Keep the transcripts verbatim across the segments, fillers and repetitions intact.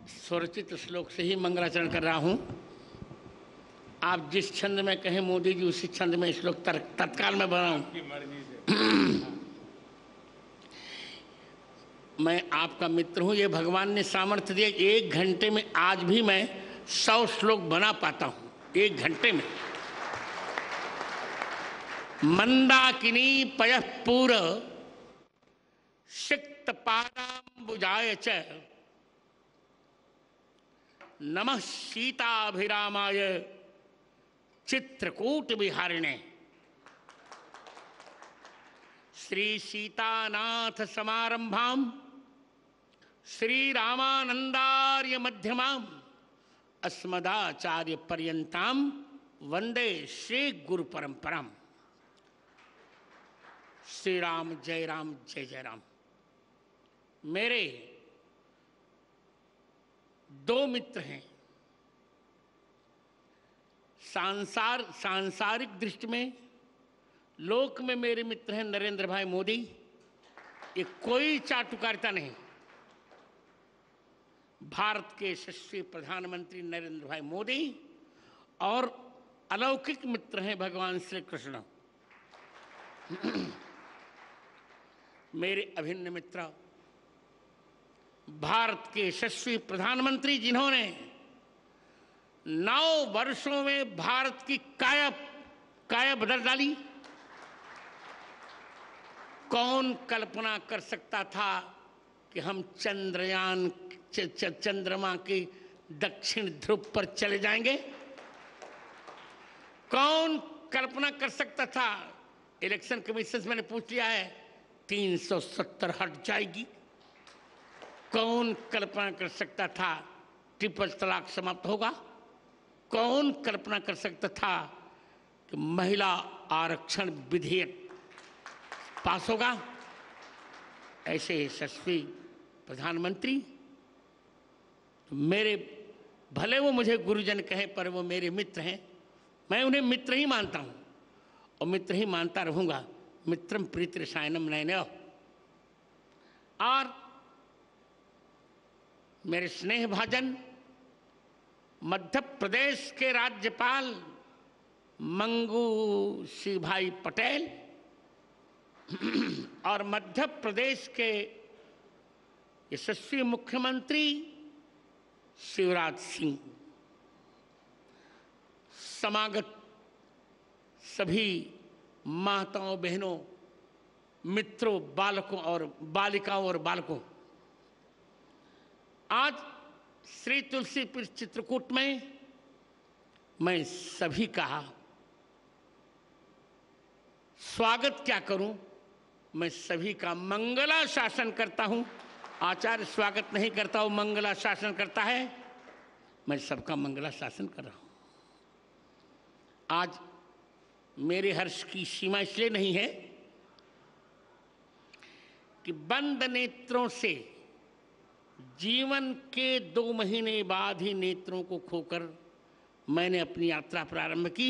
स्वरचित श्लोक से ही मंगलाचरण कर रहा हूं। आप जिस छंद में कहें मोदी जी उसी छंद में श्लोक तत्काल में बनाऊं। मैं आपका मित्र हूं, ये भगवान ने सामर्थ्य दिया। एक घंटे में आज भी मैं सौ श्लोक बना पाता हूं, एक घंटे में। मंदाकिनी पयः पूर सिक्त पादाम्बुजाय च नमः सीताभिरामाय चित्रकूट विहारिणे। श्री सीतानाथ समारंभां श्री रामानंदार्य मध्यमां अस्मदाचार्य पर्यंतां वंदे श्री गुरु परंपरां। श्री राम जय राम जय जय राम। मेरे दो मित्र हैं। सांसार सांसारिक दृष्टि में लोक में मेरे मित्र हैं नरेंद्र भाई मोदी। ये कोई चाटुकारिता नहीं। भारत के यशस्वी प्रधानमंत्री नरेंद्र भाई मोदी और अलौकिक मित्र हैं भगवान श्री कृष्ण। मेरे अभिन्न मित्र भारत के यशस्वी प्रधानमंत्री जिन्होंने नौ वर्षों में भारत की काया काया बदल डाली। कौन कल्पना कर सकता था कि हम चंद्रयान च, च, चंद्रमा के दक्षिण ध्रुव पर चले जाएंगे। कौन कल्पना कर सकता था। इलेक्शन कमीशन से मैंने पूछ लिया है, तीन सौ सत्तर हट जाएगी। कौन कल्पना कर सकता था ट्रिपल तलाक समाप्त होगा। कौन कल्पना कर सकता था कि महिला आरक्षण विधेयक पास होगा। ऐसे यशस्वी प्रधानमंत्री मेरे, भले वो मुझे गुरुजन कहे पर वो मेरे मित्र हैं। मैं उन्हें मित्र ही मानता हूं और मित्र ही मानता रहूंगा। मित्रम प्रीति रसायनम नयनयो। और मेरे स्नेह भाजन मध्य प्रदेश के राज्यपाल मंगू सिंह भाई पटेल और मध्य प्रदेश के यशस्वी मुख्यमंत्री शिवराज सिंह, समागत सभी माताओं बहनों मित्रों बालकों और बालिकाओं और बालकों, आज श्री तुलसीपुर चित्रकूट में मैं सभी का स्वागत क्या करूं। मैं सभी का मंगला शासन करता हूं। आचार्य स्वागत नहीं करता हूं, मंगला शासन करता है। मैं सबका मंगला शासन कर रहा हूं। आज मेरे हर्ष की सीमा इसलिए नहीं है कि बंद नेत्रों से जीवन के दो महीने बाद ही नेत्रों को खोकर मैंने अपनी यात्रा प्रारंभ की।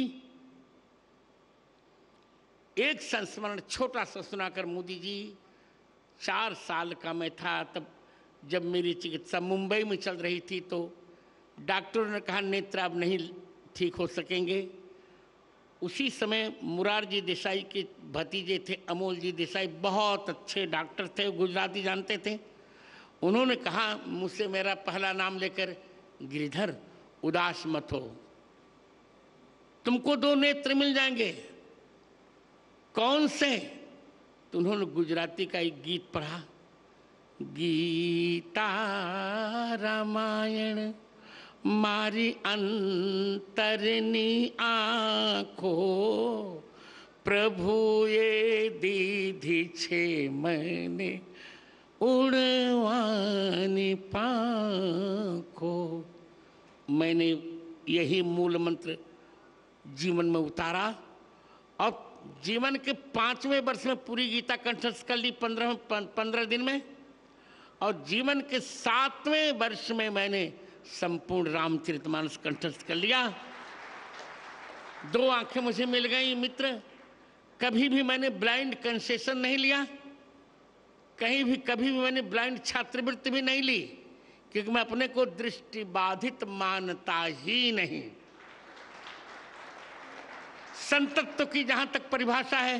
एक संस्मरण छोटा सा सुनाकर मोदी जी, चार साल का मैं था तब जब मेरी चिकित्सा मुंबई में चल रही थी तो डॉक्टरों ने कहा नेत्र अब नहीं ठीक हो सकेंगे। उसी समय मुरारजी देसाई के भतीजे थे अमोल जी देसाई, बहुत अच्छे डॉक्टर थे, गुजराती जानते थे। उन्होंने कहा मुझसे मेरा पहला नाम लेकर, गिरिधर उदास मत हो, तुमको दो नेत्र मिल जाएंगे। कौन से? तो उन्होंने गुजराती का एक गीत पढ़ा, गीता रामायण मारी अंतरनी आँखो प्रभुए दीधी छे मैंने उड़वानी पाँखो। मैंने यही मूल मंत्र जीवन में उतारा और जीवन के पांचवें वर्ष में पूरी गीता कंठस्थ कर ली पंद्रह पंद्रह दिन में। और जीवन के सातवें वर्ष में मैंने संपूर्ण रामचरितमानस कंठस्थ कर लिया। दो आंखें मुझे मिल गई मित्र। कभी भी मैंने ब्लाइंड कंसेशन नहीं लिया, कहीं भी कभी भी मैंने ब्लाइंड छात्रवृत्ति भी नहीं ली क्योंकि मैं अपने को दृष्टि बाधित मानता ही नहीं। संतत्व की जहां तक परिभाषा है,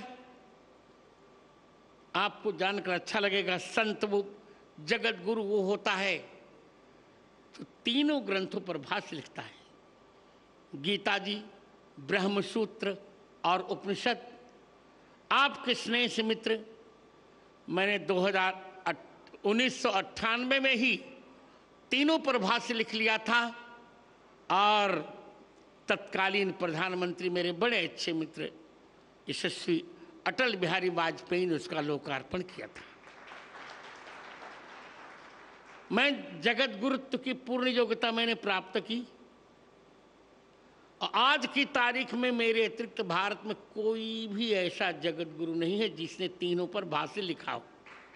आपको जानकर अच्छा लगेगा। संत वो जगत गुरु वो होता है तो तीनों ग्रंथों पर भाष्य लिखता है, गीता जी, ब्रह्मसूत्र और उपनिषद। आपके स्नेह से मित्र, मैंने दो हज़ार उन्नीस सौ अट्ठानवे में ही तीनों पर भाष्य लिख लिया था और तत्कालीन प्रधानमंत्री मेरे बड़े अच्छे मित्र यशस्वी अटल बिहारी वाजपेयी ने उसका लोकार्पण किया था। मैं जगत गुरुत्व की पूर्ण योग्यता मैंने प्राप्त की और आज की तारीख में मेरे अतिरिक्त भारत में कोई भी ऐसा जगत गुरु नहीं है जिसने तीनों पर भाष्य लिखा हो।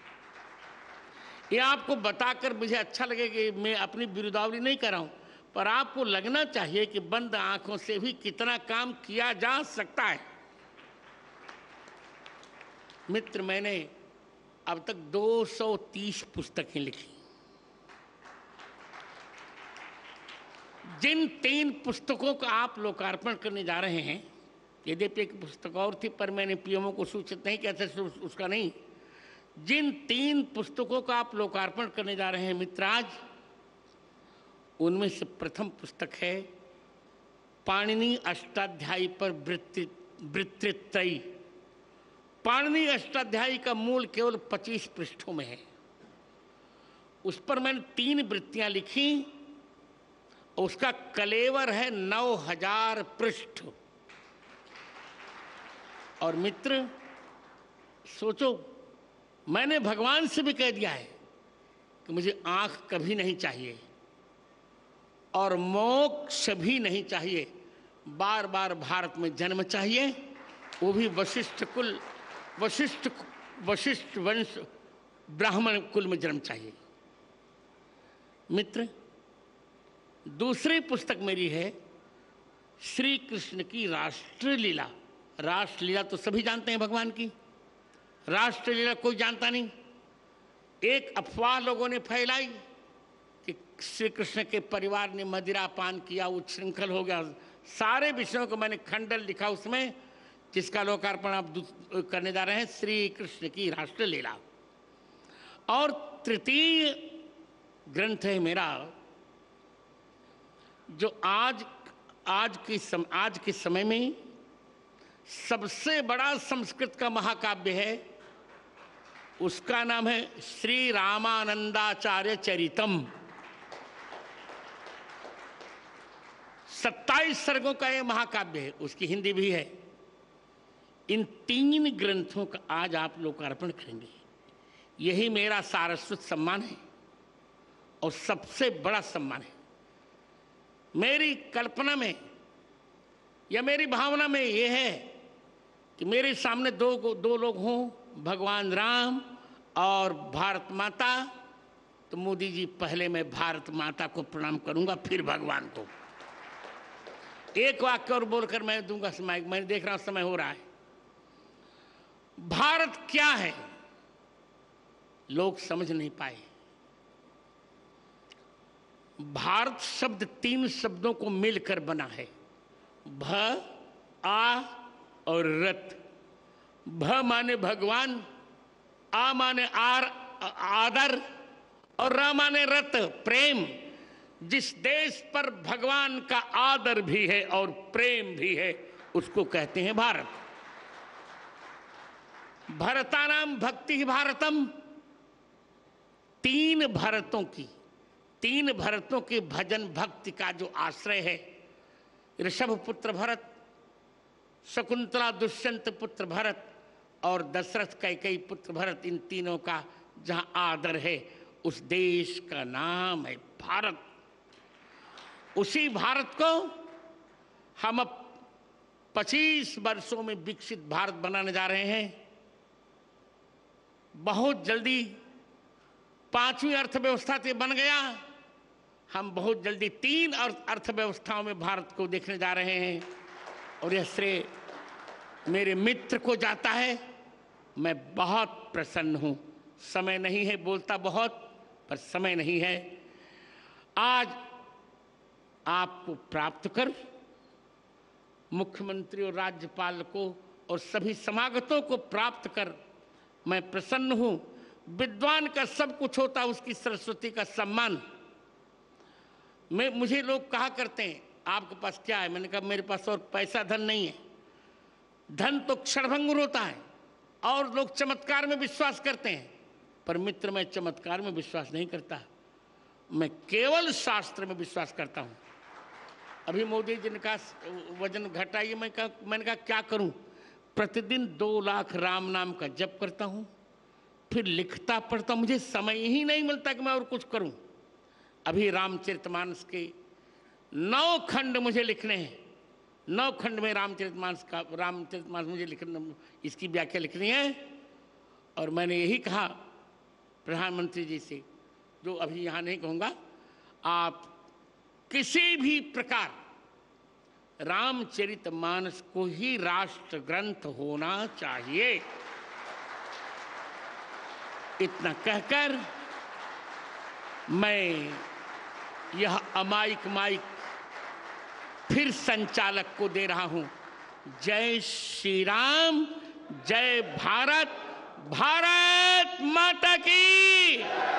ये आपको बताकर मुझे अच्छा लगेगा कि मैं अपनी बिरुदावली नहीं कर रहा हूं, पर आपको लगना चाहिए कि बंद आंखों से भी कितना काम किया जा सकता है। मित्र, मैंने अब तक दो सौ तीस पुस्तकें लिखी। जिन तीन पुस्तकों का आप लोकार्पण करने जा रहे हैं, यद्यपि एक पुस्तक और थी पर मैंने पीएमओ को सूचित नहीं किया था, उसका नहीं। जिन तीन पुस्तकों का आप लोकार्पण करने जा रहे हैं मित्र आज, उनमें से प्रथम पुस्तक है पाणिनि अष्टाध्यायी पर वृत्तित्रयी। पाणिनि अष्टाध्यायी का मूल केवल पच्चीस पृष्ठों में है। उस पर मैंने तीन वृत्तियां लिखी, उसका कलेवर है नौ हजार पृष्ठ। और मित्र सोचो, मैंने भगवान से भी कह दिया है कि मुझे आंख कभी नहीं चाहिए और मोक्ष भी नहीं चाहिए, बार बार भारत में जन्म चाहिए, वो भी वशिष्ठ कुल वशिष्ठ वशिष्ठ वंश ब्राह्मण कुल में जन्म चाहिए। मित्र, दूसरी पुस्तक मेरी है श्री कृष्ण की राष्ट्रलीला। राष्ट्रलीला तो सभी जानते हैं भगवान की, राष्ट्रलीला कोई जानता नहीं। एक अफवाह लोगों ने फैलाई कि श्री कृष्ण के परिवार ने मदिरा पान किया, उच्छृंखल हो गया। सारे विषयों को मैंने खंडन लिखा उसमें, जिसका लोकार्पण आप करने जा रहे हैं, श्री कृष्ण की राष्ट्रलीला। और तृतीय ग्रंथ है मेरा, जो आज आज की सम, आज के समय में सबसे बड़ा संस्कृत का महाकाव्य है। उसका नाम है श्री रामानंदाचार्य चरितम। सत्ताईस सर्गों का यह महाकाव्य है, उसकी हिंदी भी है। इन तीन ग्रंथों का आज आप लोकार्पण करेंगे। यही मेरा सारस्वत सम्मान है और सबसे बड़ा सम्मान है। मेरी कल्पना में या मेरी भावना में यह है कि मेरे सामने दो दो लोग हों, भगवान राम और भारत माता। तो मोदी जी, पहले मैं भारत माता को प्रणाम करूंगा, फिर भगवान को। एक वाक्य और बोलकर मैं दूंगा समय, मैं देख रहा हूं समय हो रहा है। भारत क्या है लोग समझ नहीं पाए। भारत शब्द तीन शब्दों को मिलकर बना है, भ, आ और रत। भ माने भगवान, आ माने आर आदर और र माने रत प्रेम। जिस देश पर भगवान का आदर भी है और प्रेम भी है, उसको कहते हैं भारत। भरतानाम भक्ति ही भारतम। तीन भारतों की तीन भरतों के भजन भक्ति का जो आश्रय है, ऋषभ पुत्र भरत, शकुंतला दुष्यंत पुत्र भरत और दशरथ कैकेयी पुत्र भरत, इन तीनों का जहां आदर है, उस देश का नाम है भारत। उसी भारत को हम अब पच्चीस वर्षों में विकसित भारत बनाने जा रहे हैं। बहुत जल्दी पांचवी अर्थव्यवस्था से बन गया, हम बहुत जल्दी तीन अर्थव्यवस्थाओं में भारत को देखने जा रहे हैं। और यह श्रेय मेरे मित्र को जाता है। मैं बहुत प्रसन्न हूं। समय नहीं है, बोलता बहुत पर समय नहीं है। आज आपको प्राप्त कर मुख्यमंत्री और राज्यपाल को और सभी समागतों को प्राप्त कर मैं प्रसन्न हूं। विद्वान का सब कुछ होता, उसकी सरस्वती का सम्मान। मैं मुझे लोग कहा करते हैं आपके पास क्या है? मैंने कहा मेरे पास और पैसा धन नहीं है। धन तो क्षणभंगुर होता है और लोग चमत्कार में विश्वास करते हैं, पर मित्र मैं चमत्कार में विश्वास नहीं करता, मैं केवल शास्त्र में विश्वास करता हूं। अभी मोदी जी ने कहा वजन घटाइए, मैं कहा मैंने कहा क्या करूं? प्रतिदिन दो लाख राम नाम का जप करता हूं, फिर लिखता पढ़ता, मुझे समय ही नहीं मिलता कि मैं और कुछ करूं। अभी रामचरितमानस के नौ खंड मुझे लिखने हैं, नौ खंड में रामचरितमानस का रामचरितमानस मुझे लिखना, इसकी व्याख्या लिखनी है। और मैंने यही कहा प्रधानमंत्री जी से, जो अभी यहाँ नहीं कहूँगा, आप किसी भी प्रकार रामचरितमानस को ही राष्ट्र ग्रंथ होना चाहिए, इतना कहकर मैं यह अमाइक माइक फिर संचालक को दे रहा हूं। जय श्री राम, जय भारत, भारत माता की,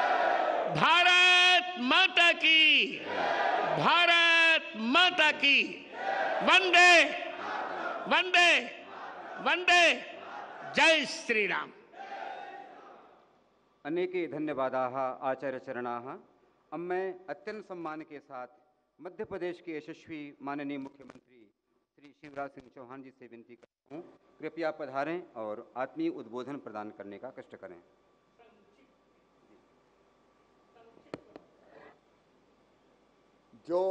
भारत माता की, भारत माता की। वंदे वंदे वंदे, जय श्री राम। अनेके धन्यवादाः आचार्यचरणाः। अब मैं अत्यंत सम्मान के साथ मध्य प्रदेश के यशस्वी माननीय मुख्यमंत्री श्री शिवराज सिंह चौहान जी से विनती करता हूँ, कृपया पधारें और आत्मीय उद्बोधन प्रदान करने का कष्ट करें। जो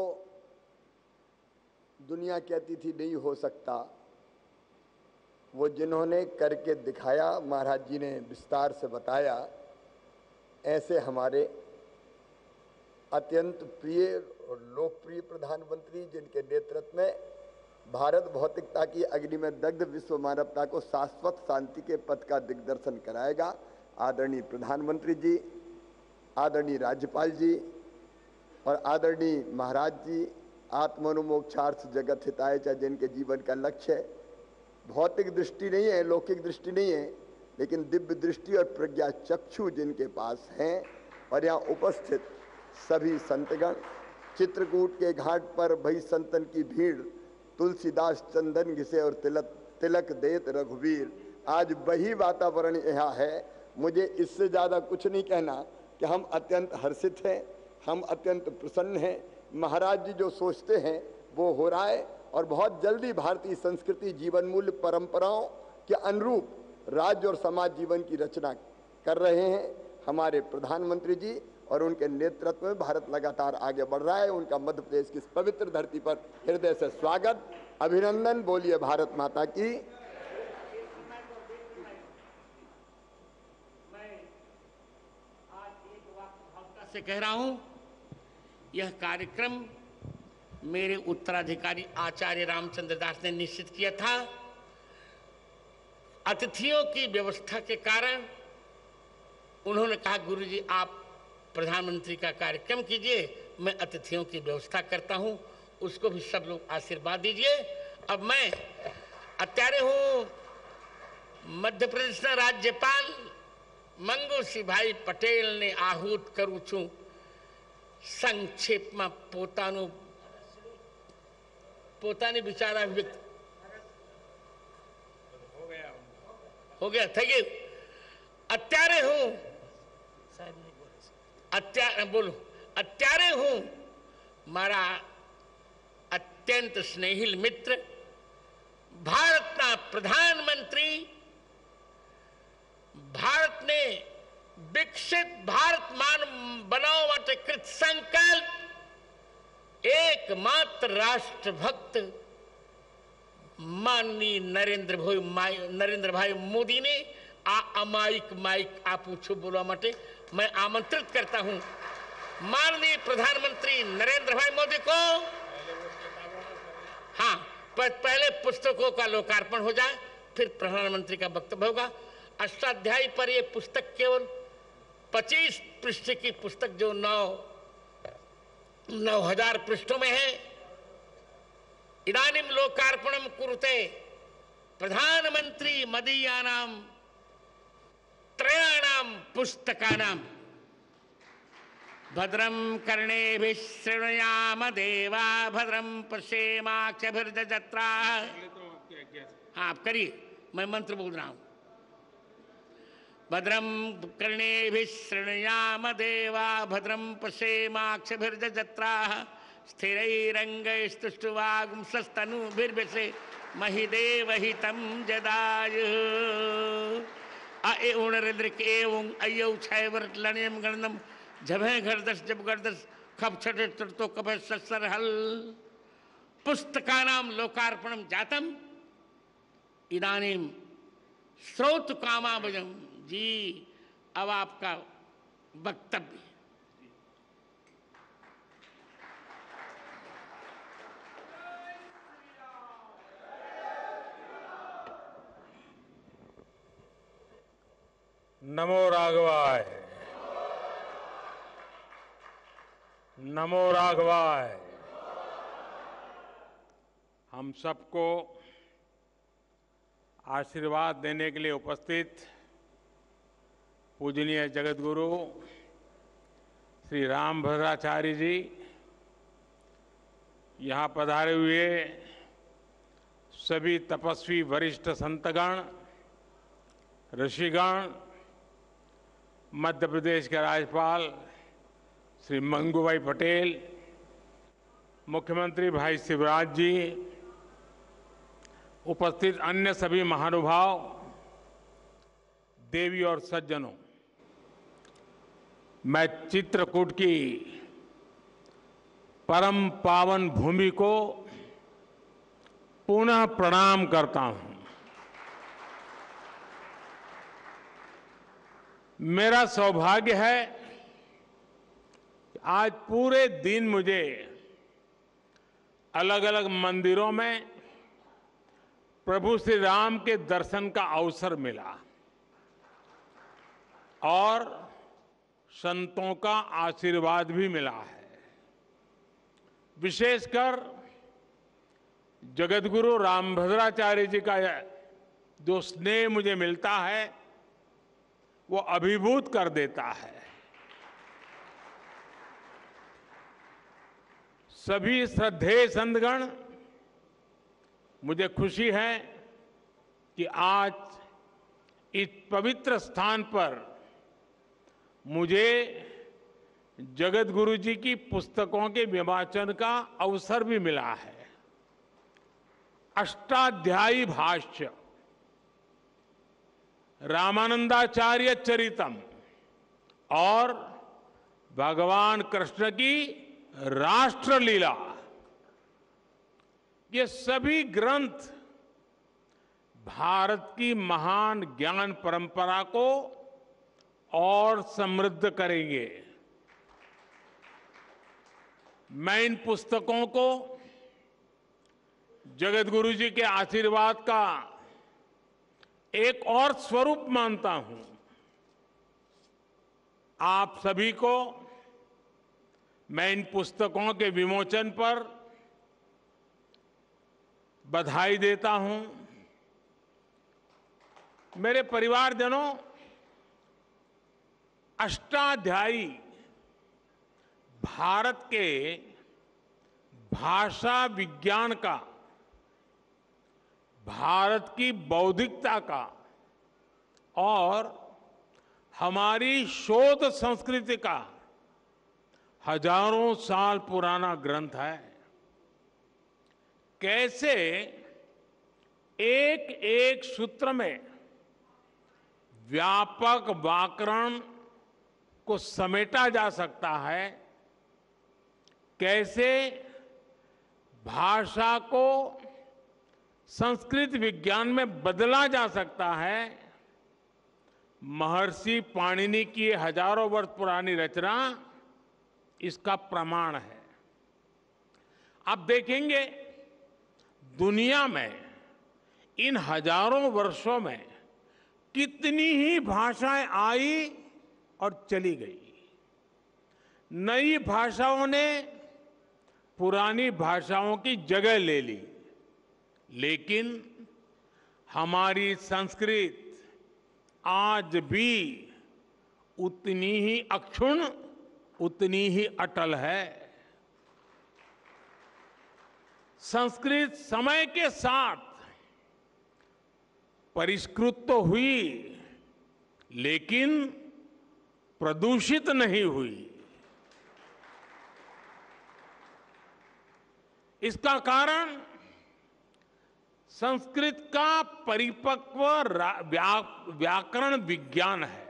दुनिया कहती थी नहीं हो सकता, वो जिन्होंने करके दिखाया, महाराज जी ने विस्तार से बताया। ऐसे हमारे अत्यंत प्रिय और लोकप्रिय प्रधानमंत्री, जिनके नेतृत्व में भारत भौतिकता की अग्नि में दग्ध विश्व मानवता को शाश्वत शांति के पथ का दिग्दर्शन कराएगा। आदरणीय प्रधानमंत्री जी, आदरणीय राज्यपाल जी और आदरणीय महाराज जी, आत्मनुमोक्षार्थ जगत हिताय च, जिनके जीवन का लक्ष्य है भौतिक दृष्टि नहीं है, लौकिक दृष्टि नहीं है, लेकिन दिव्य दृष्टि और प्रज्ञा चक्षु जिनके पास हैं। और यहाँ उपस्थित सभी संतगण, चित्रकूट के घाट पर भई संतन की भीड़, तुलसीदास चंदन घिसे और तिलक तिलक देत रघुवीर। आज वही वातावरण यहाँ है। मुझे इससे ज़्यादा कुछ नहीं कहना कि हम अत्यंत हर्षित हैं, हम अत्यंत प्रसन्न हैं। महाराज जी जो सोचते हैं वो हो रहा है और बहुत जल्दी भारतीय संस्कृति जीवन मूल्य परंपराओं के अनुरूप राज्य और समाज जीवन की रचना कर रहे हैं। हमारे प्रधानमंत्री जी और उनके नेतृत्व में भारत लगातार आगे बढ़ रहा है। उनका मध्य प्रदेश की इस पवित्र धरती पर हृदय से स्वागत, अभिनंदन। बोलिए भारत माता की। मैं आज एक वाक्य भावना से कह रहा हूं, यह कार्यक्रम मेरे उत्तराधिकारी आचार्य रामचंद्र दास ने निश्चित किया था। अतिथियों की व्यवस्था के कारण उन्होंने कहा गुरुजी आप प्रधानमंत्री का कार्यक्रम कीजिए, मैं अतिथियों की व्यवस्था करता हूं, उसको भी सब लोग आशीर्वाद दीजिए। अब मैं अत्यारे हूं मध्य प्रदेश ना राज्यपाल मंगू सिंह भाई पटेल ने आहूत करूं छू संक्षेप में પોતાનું પોતાની વિચારા વ્યક્ત हो गया થઈ ગયું। અત્યારે હું અત્યારે બોલો અત્યારે હું મારા અત્યંત સ્નેહિલ મિત્ર ભારતના પ્રધાનમંત્રી ભારતને विकसित भारत मान बनाओ माटे कृत संकल्प एकमात्र राष्ट्रभक्त माननीय नरेंद्र भाई नरेंद्र भाई मोदी ने आ अमाइक माइक आप पूछो बोलवा माटे मैं आमंत्रित करता हूं माननीय प्रधानमंत्री नरेंद्र भाई मोदी को। हाँ, पहले पुस्तकों का लोकार्पण हो जाए, फिर प्रधानमंत्री का वक्तव्य होगा। अष्टाध्यायी पर यह पुस्तक केवल पच्चीस पृष्ठ की पुस्तक जो नौ नौ हजार पृष्ठों में है। इदानीं लोकार्पणं कुरुते प्रधानमंत्री मदीयानां त्रयाणां पुस्तकानां। भद्रं कर्णेभिः शृणुयाम देवा भद्रं पश्येमाक्षभिर्यजत्राः। हाँ आप करिए, मैं मंत्र बोल रहा हूं। भद्रं कर्णेभिः शृणुयाम देवा भद्रं पश्येमाक्षभिर्यजत्राः। स्थिरैरङ्गैस्तुष्टुवागुंसस्तनूभिर्व्यसे महिदेवहितं जदायुः। अ ए उणरिद्रिक एवं अयौ छैवर्त लण्यं गणनम जभे घरदस जब गर्दस खप छटे तो कपे ससर हल। पुस्तकानां लोकार्पणं जातम इदानीं श्रोत कामाभजम। जी अब आपका वक्तव्य। नमो राघवाय, नमो राघवाय। हम सबको आशीर्वाद देने के लिए उपस्थित पूजनीय जगतगुरु श्री रामभद्राचार्य जी, यहाँ पधारे हुए सभी तपस्वी वरिष्ठ संतगण, ऋषिगण, मध्य प्रदेश के राज्यपाल श्री मंगूभाई पटेल, मुख्यमंत्री भाई शिवराज जी, उपस्थित अन्य सभी महानुभाव, देवी और सज्जनों, मैं चित्रकूट की परम पावन भूमि को पुनः प्रणाम करता हूं। मेरा सौभाग्य है कि आज पूरे दिन मुझे अलग अलग मंदिरों में प्रभु श्री राम के दर्शन का अवसर मिला और संतों का आशीर्वाद भी मिला है। विशेषकर जगतगुरु रामभद्राचार्य जी का जो स्नेह मुझे मिलता है वो अभिभूत कर देता है। सभी श्रद्धेय संतगण, मुझे खुशी है कि आज इस पवित्र स्थान पर मुझे जगतगुरु जी की पुस्तकों के विवाचन का अवसर भी मिला है। अष्टाध्यायी भाष्य, रामानंदाचार्य चरितम और भगवान कृष्ण की राष्ट्रलीला, ये सभी ग्रंथ भारत की महान ज्ञान परंपरा को और समृद्ध करेंगे। मैं इन पुस्तकों को जगतगुरु जी के आशीर्वाद का एक और स्वरूप मानता हूं। आप सभी को मैं इन पुस्तकों के विमोचन पर बधाई देता हूं। मेरे परिवारजनों, अष्टाध्यायी भारत के भाषा विज्ञान का, भारत की बौद्धिकता का और हमारी शोध संस्कृति का हजारों साल पुराना ग्रंथ है। कैसे एक एक सूत्र में व्यापक व्याकरण को समेटा जा सकता है, कैसे भाषा को संस्कृत विज्ञान में बदला जा सकता है, महर्षि पाणिनि की हजारों वर्ष पुरानी रचना इसका प्रमाण है। आप देखेंगे दुनिया में इन हजारों वर्षों में कितनी ही भाषाएं आई और चली गई। नई भाषाओं ने पुरानी भाषाओं की जगह ले ली, लेकिन हमारी संस्कृत आज भी उतनी ही अक्षुण्ण, उतनी ही अटल है। संस्कृत समय के साथ परिष्कृत तो हुई, लेकिन प्रदूषित नहीं हुई। इसका कारण संस्कृत का परिपक्व व्या, व्याकरण विज्ञान है।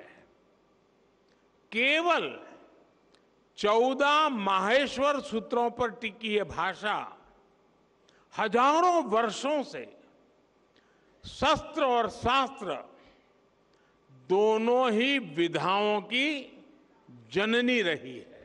केवल चौदह माहेश्वर सूत्रों पर टिकी यह भाषा हजारों वर्षों से शस्त्र और शास्त्र दोनों ही विधाओं की जननी रही है।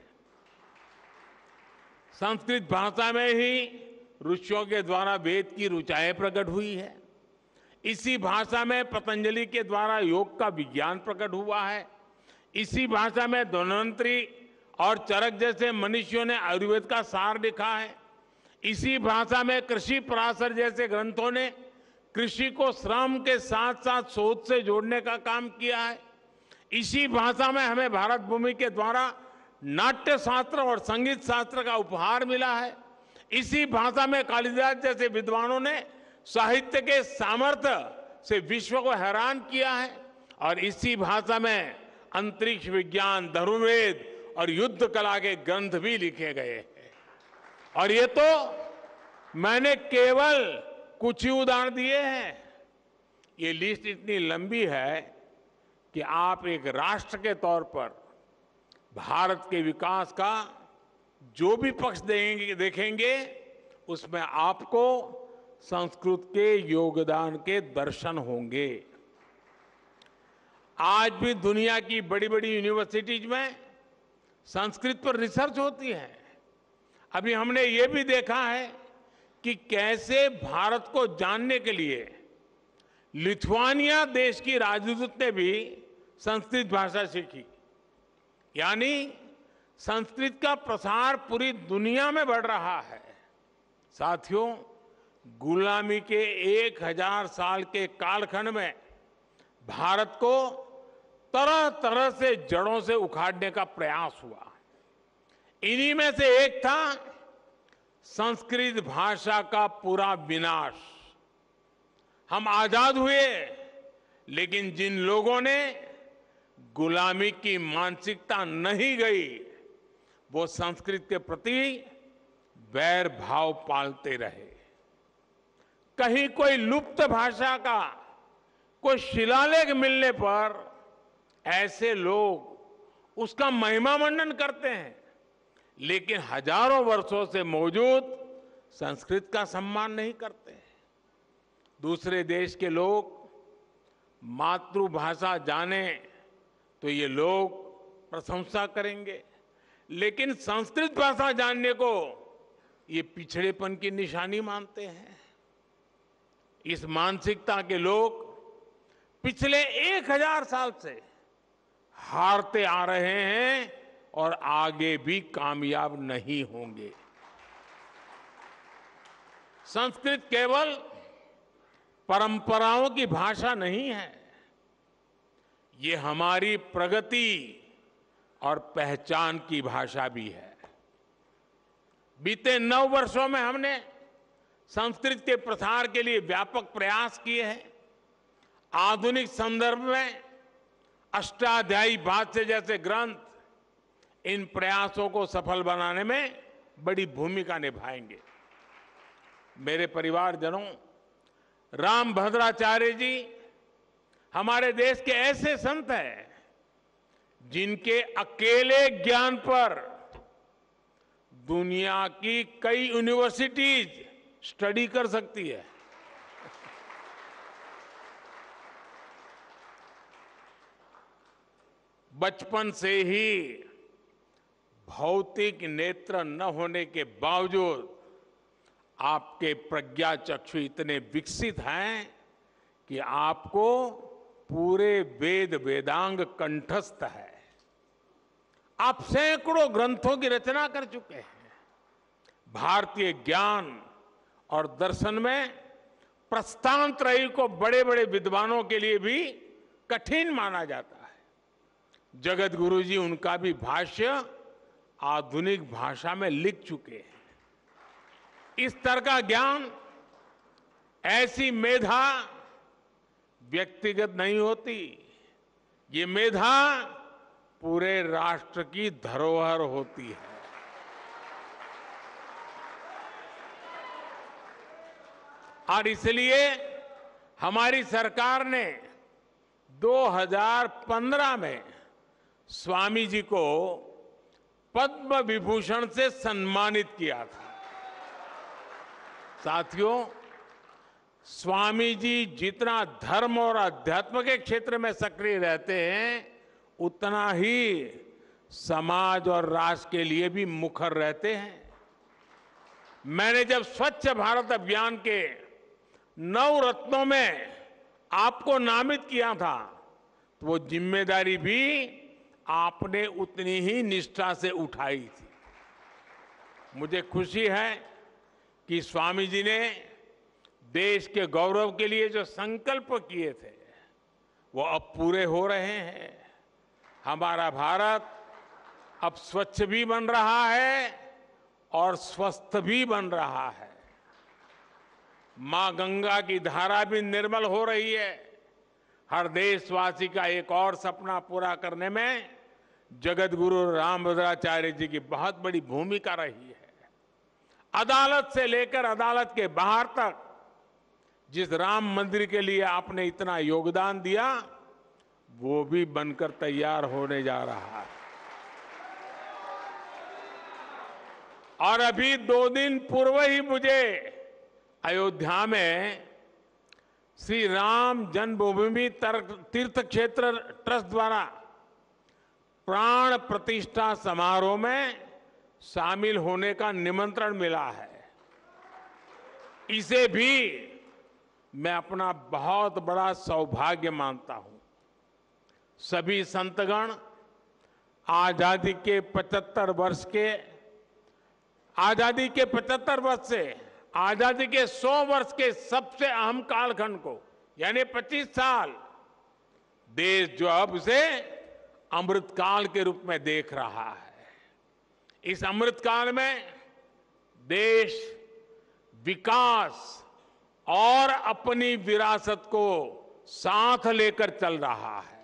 संस्कृत भाषा में ही ऋषियों के द्वारा वेद की ऋचाएं प्रकट हुई है। इसी भाषा में पतंजलि के द्वारा योग का विज्ञान प्रकट हुआ है। इसी भाषा में धन्वंतरी और चरक जैसे मनुष्यों ने आयुर्वेद का सार लिखा है। इसी भाषा में कृषि पराशर जैसे ग्रंथों ने कृषि को श्रम के साथ साथ शोध से जोड़ने का काम किया है। इसी भाषा में हमें भारत भूमि के द्वारा नाट्य शास्त्र और संगीत शास्त्र का उपहार मिला है। इसी भाषा में कालिदास जैसे विद्वानों ने साहित्य के सामर्थ्य से विश्व को हैरान किया है। और इसी भाषा में अंतरिक्ष विज्ञान, धनुर्वेद और युद्ध कला के ग्रंथ भी लिखे गए हैं। और ये तो मैंने केवल कुछ ही उदाहरण दिए हैं। ये लिस्ट इतनी लंबी है कि आप एक राष्ट्र के तौर पर भारत के विकास का जो भी पक्ष देंगे देखेंगे, उसमें आपको संस्कृत के योगदान के दर्शन होंगे। आज भी दुनिया की बड़ी बड़ी यूनिवर्सिटीज में संस्कृत पर रिसर्च होती है। अभी हमने ये भी देखा है कि कैसे भारत को जानने के लिए लिथुआनिया देश की राजदूत ने भी संस्कृत भाषा सीखी। यानी संस्कृत का प्रसार पूरी दुनिया में बढ़ रहा है। साथियों, गुलामी के एक हजार साल के कालखंड में भारत को तरह तरह से जड़ों से उखाड़ने का प्रयास हुआ। इन्हीं में से एक था संस्कृत भाषा का पूरा विनाश। हम आजाद हुए, लेकिन जिन लोगों ने गुलामी की मानसिकता नहीं गई, वो संस्कृत के प्रति वैर भाव पालते रहे। कहीं कोई लुप्त भाषा का कोई शिलालेख मिलने पर ऐसे लोग उसका महिमा मंडन करते हैं, लेकिन हजारों वर्षों से मौजूद संस्कृत का सम्मान नहीं करते। दूसरे देश के लोग मातृभाषा जाने तो ये लोग प्रशंसा करेंगे, लेकिन संस्कृत भाषा जानने को ये पिछड़ेपन की निशानी मानते हैं। इस मानसिकता के लोग पिछले एक हजार साल से हारते आ रहे हैं और आगे भी कामयाब नहीं होंगे। संस्कृत केवल परंपराओं की भाषा नहीं है, ये हमारी प्रगति और पहचान की भाषा भी है। बीते नौ वर्षों में हमने संस्कृत के प्रसार के लिए व्यापक प्रयास किए हैं। आधुनिक संदर्भ में अष्टाध्यायी भाष्य जैसे ग्रंथ इन प्रयासों को सफल बनाने में बड़ी भूमिका निभाएंगे। मेरे परिवारजनों, रामभद्राचार्य जी हमारे देश के ऐसे संत हैं जिनके अकेले ज्ञान पर दुनिया की कई यूनिवर्सिटीज स्टडी कर सकती है। बचपन से ही भौतिक नेत्र न होने के बावजूद आपके प्रज्ञा चक्षु इतने विकसित हैं कि आपको पूरे वेद वेदांग कंठस्थ है। आप सैकड़ों ग्रंथों की रचना कर चुके हैं। भारतीय ज्ञान और दर्शन में प्रस्थान त्रयी को बड़े बड़े विद्वानों के लिए भी कठिन माना जाता है। जगत गुरु जी उनका भी भाष्य आधुनिक भाषा में लिख चुके हैं। इस तरह का ज्ञान, ऐसी मेधा व्यक्तिगत नहीं होती, ये मेधा पूरे राष्ट्र की धरोहर होती है। और इसलिए हमारी सरकार ने दो हज़ार पंद्रह में स्वामी जी को पद्म विभूषण से सम्मानित किया था। साथियों, स्वामी जी जितना धर्म और अध्यात्म के क्षेत्र में सक्रिय रहते हैं, उतना ही समाज और राष्ट्र के लिए भी मुखर रहते हैं। मैंने जब स्वच्छ भारत अभियान के नौ रत्नों में आपको नामित किया था, तो वो जिम्मेदारी भी आपने उतनी ही निष्ठा से उठाई थी। मुझे खुशी है कि स्वामी जी ने देश के गौरव के लिए जो संकल्प किए थे, वो अब पूरे हो रहे हैं। हमारा भारत अब स्वच्छ भी बन रहा है और स्वस्थ भी बन रहा है। मां गंगा की धारा भी निर्मल हो रही है। हर देशवासी का एक और सपना पूरा करने में जगत गुरु रामभद्राचार्य जी की बहुत बड़ी भूमिका रही है। अदालत से लेकर अदालत के बाहर तक जिस राम मंदिर के लिए आपने इतना योगदान दिया, वो भी बनकर तैयार होने जा रहा है। और अभी दो दिन पूर्व ही मुझे अयोध्या में श्री राम जन्मभूमि तीर्थ क्षेत्र ट्रस्ट द्वारा प्राण प्रतिष्ठा समारोह में शामिल होने का निमंत्रण मिला है। इसे भी मैं अपना बहुत बड़ा सौभाग्य मानता हूं। सभी संतगण आजादी के पचहत्तर वर्ष के आजादी के पचहत्तर वर्ष से आजादी के सौ वर्ष के सबसे अहम कालखंड को, यानी पच्चीस साल, देश जो अब उसे अमृतकाल के रूप में देख रहा है। इस अमृतकाल में देश विकास और अपनी विरासत को साथ लेकर चल रहा है।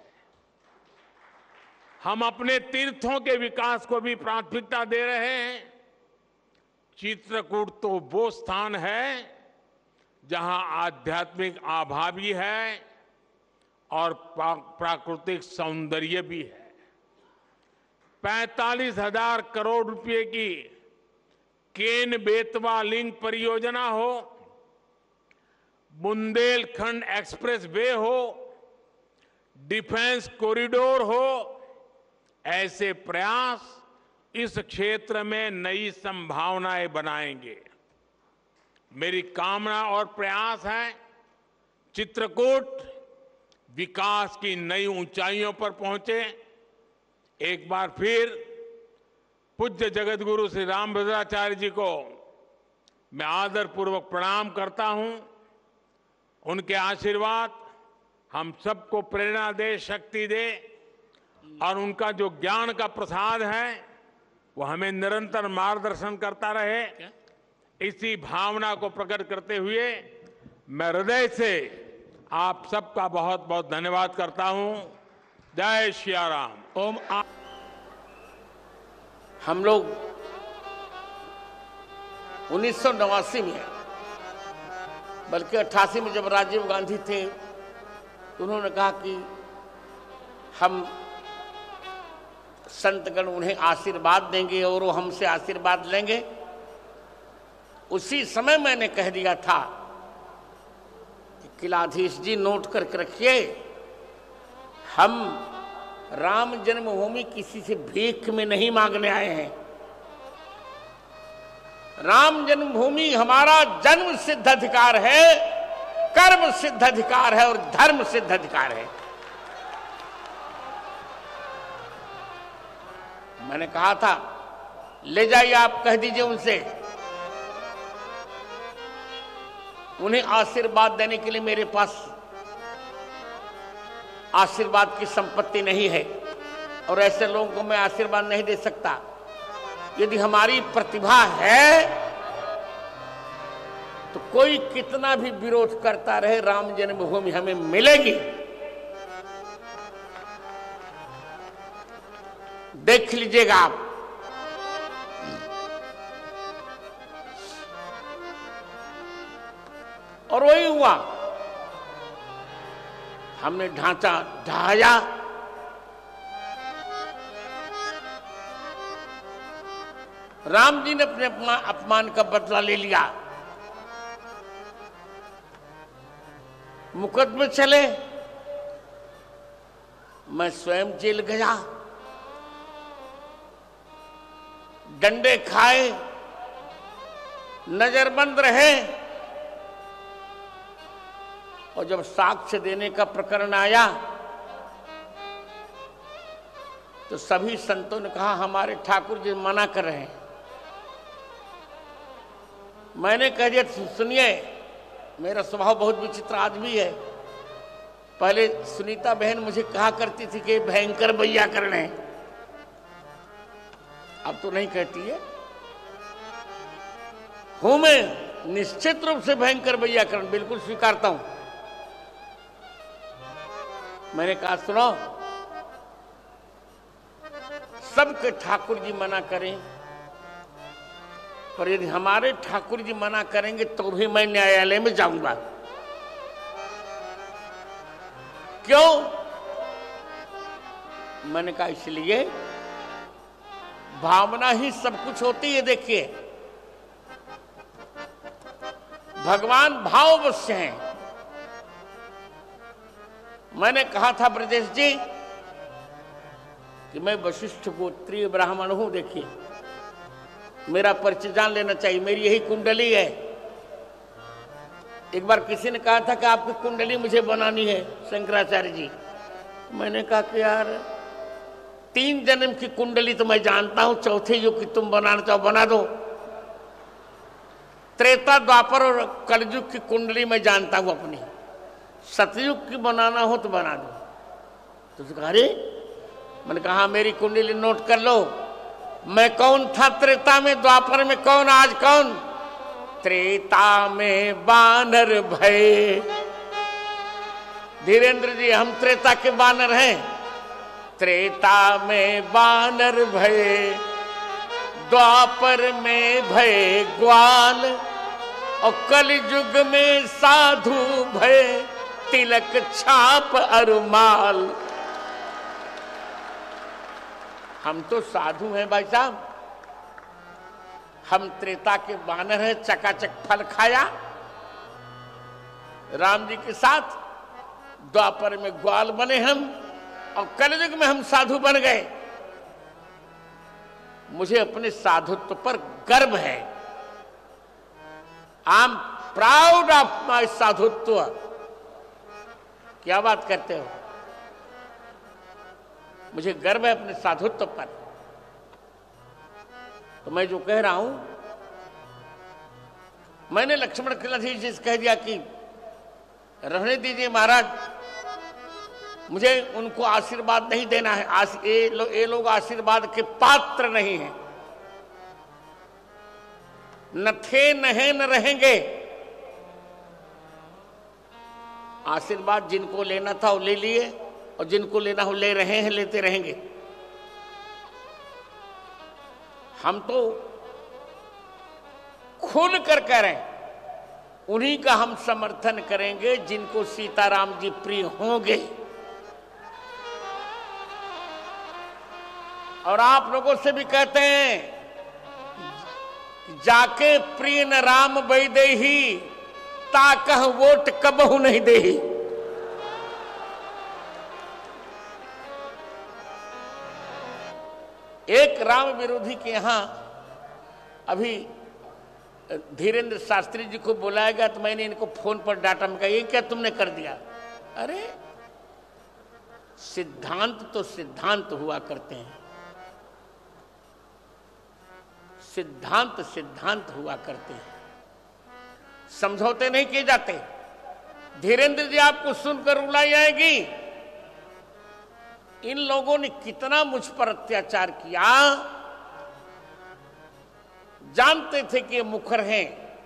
हम अपने तीर्थों के विकास को भी प्राथमिकता दे रहे हैं। चित्रकूट तो वो स्थान है जहां आध्यात्मिक आभा भी है और प्राकृतिक सौंदर्य भी है। पैंतालीस हजार करोड़ रुपए की केन बेतवा लिंक परियोजना हो, बुंदेलखंड एक्सप्रेस वे हो, डिफेंस कॉरिडोर हो, ऐसे प्रयास इस क्षेत्र में नई संभावनाएं बनाएंगे। मेरी कामना और प्रयास है चित्रकूट विकास की नई ऊंचाइयों पर पहुंचे। एक बार फिर पूज्य जगत गुरु श्री रामभद्राचार्य जी को मैं आदरपूर्वक प्रणाम करता हूं। उनके आशीर्वाद हम सबको प्रेरणा दे, शक्ति दे, और उनका जो ज्ञान का प्रसाद है वो हमें निरंतर मार्गदर्शन करता रहे। इसी भावना को प्रकट करते हुए मैं हृदय से आप सबका बहुत बहुत धन्यवाद करता हूं। जय श्री राम। ओम आ... हम लोग उन्नीस सौ नवासी में, बल्कि अट्ठासी में जब राजीव गांधी थे, तो उन्होंने कहा कि हम संतगण उन्हें आशीर्वाद देंगे और वो हमसे आशीर्वाद लेंगे। उसी समय मैंने कह दिया था कि किलाधीश जी नोट करके रखिए, हम राम जन्मभूमि किसी से भीख में नहीं मांगने आए हैं। राम जन्मभूमि हमारा जन्म सिद्ध अधिकार है, कर्म सिद्ध अधिकार है और धर्म सिद्ध अधिकार है। मैंने कहा था, ले जाइए, आप कह दीजिए उनसे उन्हें आशीर्वाद देने के लिए मेरे पास आशीर्वाद की संपत्ति नहीं है और ऐसे लोगों को मैं आशीर्वाद नहीं दे सकता। यदि हमारी प्रतिभा है तो कोई कितना भी विरोध करता रहे, राम जन्मभूमि हमें मिलेगी। देख लीजिएगा आप। और वही हुआ, हमने ढांचा ढाया, राम जी ने अपने अपमान का बदला ले लिया। मुकदमे चले, मैं स्वयं जेल गया, डंडे खाए, नजरबंद रहे। और जब साक्ष्य देने का प्रकरण आया तो सभी संतों ने कहा हमारे ठाकुर जी मना कर रहे हैं। मैंने कह दिया सुनिए, मेरा स्वभाव बहुत विचित्र आज भी है। पहले सुनीता बहन मुझे कहा करती थी कि भयंकर वैयाकरण है, अब तो नहीं कहती है। हूं मैं निश्चित रूप से भयंकर वैयाकरण बिल्कुल स्वीकारता हूं। मैंने कहा सुनो, सबके ठाकुर जी मना करें, पर यदि हमारे ठाकुर जी मना करेंगे तो भी मैं न्यायालय में जाऊंगा। क्यों? मैंने कहा इसलिए, भावना ही सब कुछ होती है। देखिए, भगवान भाववश हैं। मैंने कहा था ब्रजेश जी कि मैं वशिष्ठ गोत्रीय ब्राह्मण हूं। देखिए, मेरा परिचय जान लेना चाहिए, मेरी यही कुंडली है। एक बार किसी ने कहा था कि आपकी कुंडली मुझे बनानी है शंकराचार्य जी। मैंने कहा कि यार, तीन जन्म की कुंडली तो मैं जानता हूं, चौथे युग की तुम बनाना चाहो बना दो। त्रेता द्वापर और कलयुग की कुंडली मैं जानता हूं अपनी, सतयुग की बनाना हो तो बना दो। तो उसने कहा अरे, मैंने कहा मेरी कुंडली नोट कर लो। मैं कौन था त्रेता में, द्वापर में कौन, आज कौन? त्रेता में बानर भय। धीरेन्द्र जी, हम त्रेता के बानर हैं। त्रेता में बानर भय, द्वापर में भय ग्वाल, और कलयुग में साधु भय, तिलक छाप अरुमाल। हम तो साधु हैं भाई साहब, हम त्रेता के बानर हैं, चकाचक फल खाया राम जी के साथ। द्वापर में ग्वाल बने हम, और कलयुग में हम साधु बन गए। मुझे अपने साधुत्व पर गर्व है। I am proud of my साधुत्व। क्या बात करते हो? मुझे गर्व है अपने साधुत्व पर। तो मैं जो कह रहा हूं, मैंने लक्ष्मण किलाधीश जी से कह दिया कि रहने दीजिए महाराज, मुझे उनको आशीर्वाद नहीं देना है। आश, ये, लो, ये लोग आशीर्वाद के पात्र नहीं हैं। न थे, न हैं, न रहेंगे। आशीर्वाद जिनको लेना था वो ले लिए, और जिनको लेना हो ले रहे हैं, लेते रहेंगे। हम तो खुल कर कह रहे हैं, उन्हीं का हम समर्थन करेंगे जिनको सीताराम जी प्रिय होंगे। और आप लोगों से भी कहते हैं, जाके प्रिय न राम वैदेही, ताकह वोट कबहू नहीं देही। एक राम विरोधी के यहां अभी धीरेन्द्र शास्त्री जी को बुलाया गया, तो मैंने इनको फोन पर डांटा। में कहा ये क्या तुमने कर दिया? अरे सिद्धांत तो सिद्धांत हुआ करते हैं, सिद्धांत सिद्धांत हुआ करते हैं। समझौते नहीं किए जाते। धीरेन्द्र जी आपको सुनकर रुलाई आएगी। इन लोगों ने कितना मुझ पर अत्याचार किया, जानते थे कि ये मुखर हैं।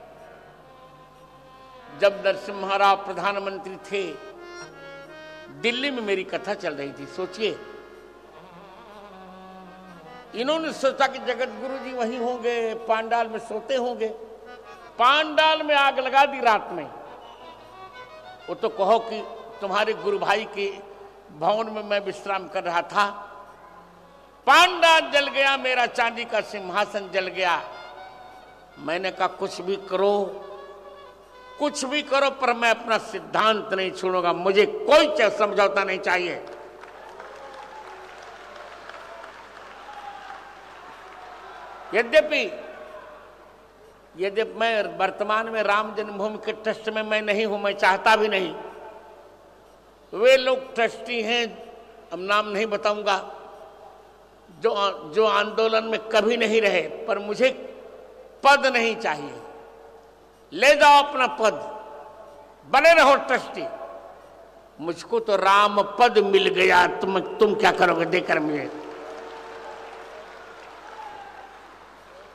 जब नरसिम्हा राव प्रधानमंत्री थे, दिल्ली में मेरी कथा चल रही थी। सोचिए, इन्होंने सोचा कि जगत गुरु जी वहीं होंगे, पांडाल में सोते होंगे। पांडाल में आग लगा दी रात में। वो तो कहो कि तुम्हारे गुरु भाई के भवन में मैं विश्राम कर रहा था, पांडाल जल गया, मेरा चांदी का सिंहासन जल गया। मैंने कहा कुछ भी करो, कुछ भी करो, पर मैं अपना सिद्धांत नहीं छोड़ूंगा, मुझे कोई समझौता नहीं चाहिए। यद्यपि यद्यपि मैं वर्तमान में राम जन्मभूमि के ट्रस्ट में मैं नहीं हूं, मैं चाहता भी नहीं। वे लोग ट्रस्टी हैं, अब नाम नहीं बताऊंगा, जो जो आंदोलन में कभी नहीं रहे, पर मुझे पद नहीं चाहिए। ले जाओ अपना पद, बने रहो ट्रस्टी। मुझको तो राम पद मिल गया, तुम तुम क्या करोगे देकर मुझे।